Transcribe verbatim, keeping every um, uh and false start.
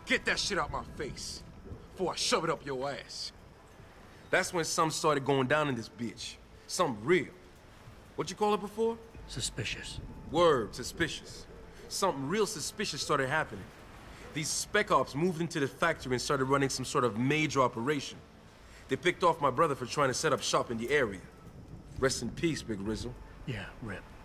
Get that shit out my face before I shove it up your ass. That's when something started going down in this bitch. Something real. What you call it before? Suspicious. Word, suspicious. Something real suspicious started happening. These spec ops moved into the factory and started running some sort of major operation. They picked off my brother for trying to set up shop in the area. Rest in peace, Big Rizzle. Yeah, rip.